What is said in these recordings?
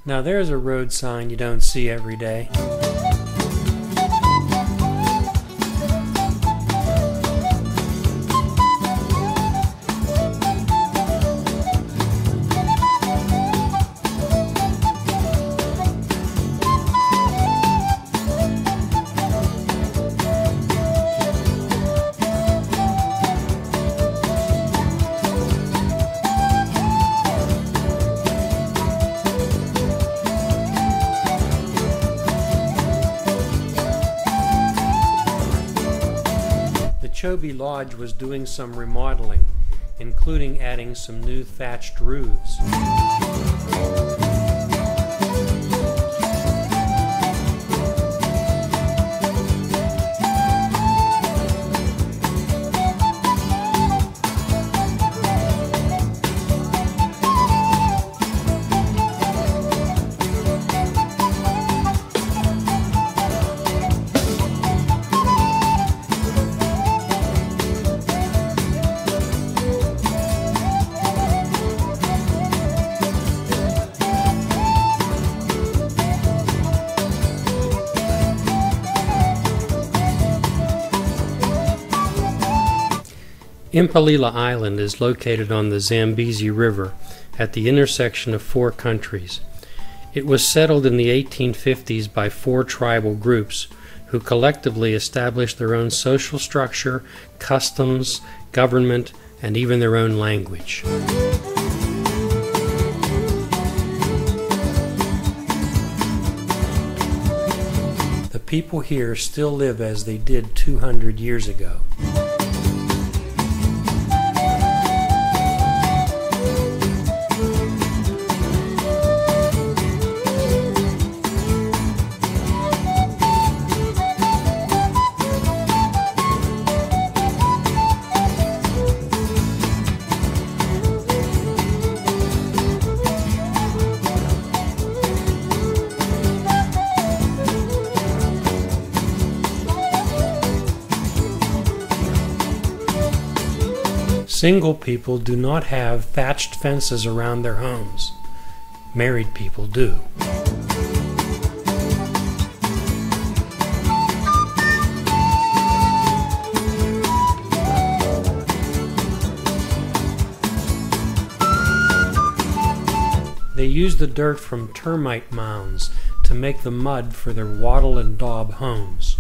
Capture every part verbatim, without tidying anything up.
Now there's a road sign you don't see every day. Chobe Lodge was doing some remodeling, including adding some new thatched roofs. Impalila Island is located on the Zambezi River at the intersection of four countries. It was settled in the eighteen fifties by four tribal groups who collectively established their own social structure, customs, government, and even their own language. The people here still live as they did two hundred years ago. Single people do not have thatched fences around their homes. Married people do. They use the dirt from termite mounds to make the mud for their wattle and daub homes.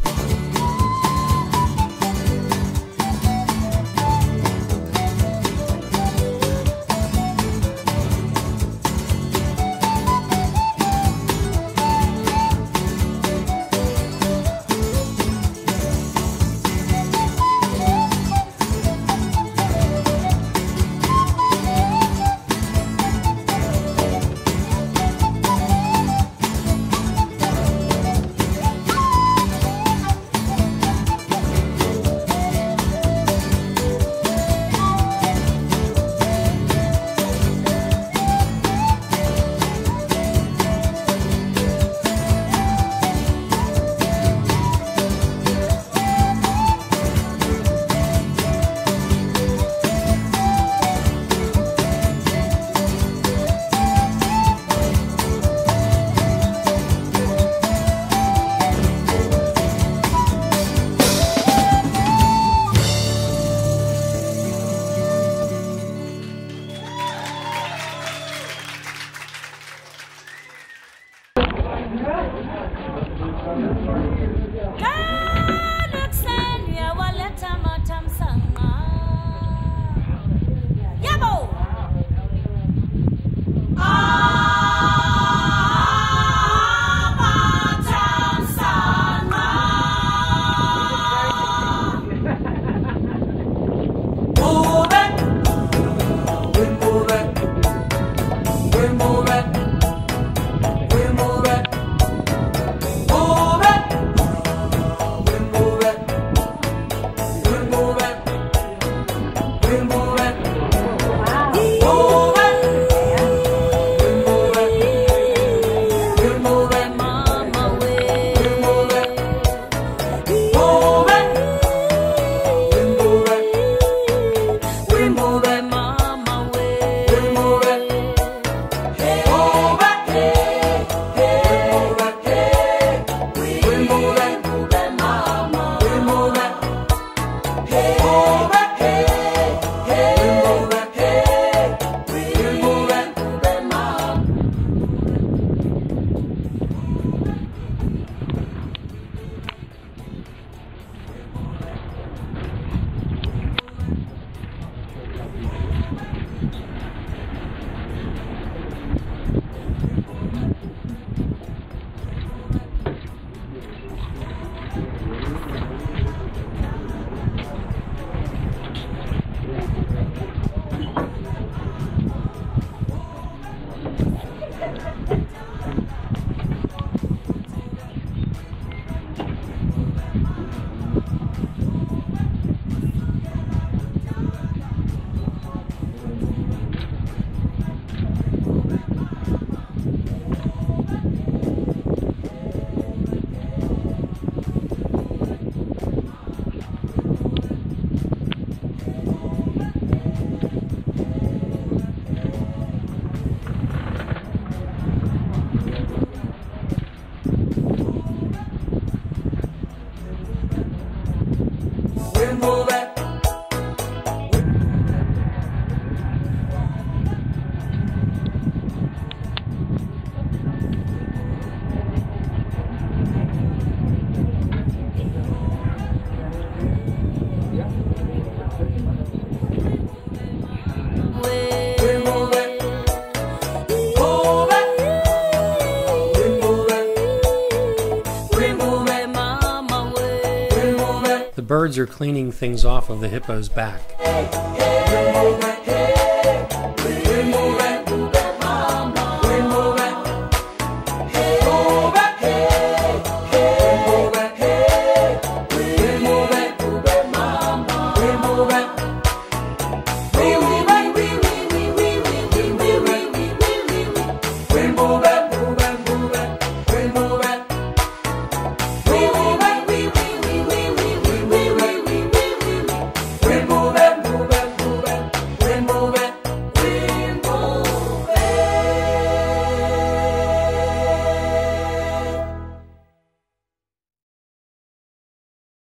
birds are cleaning things off of the hippo's back.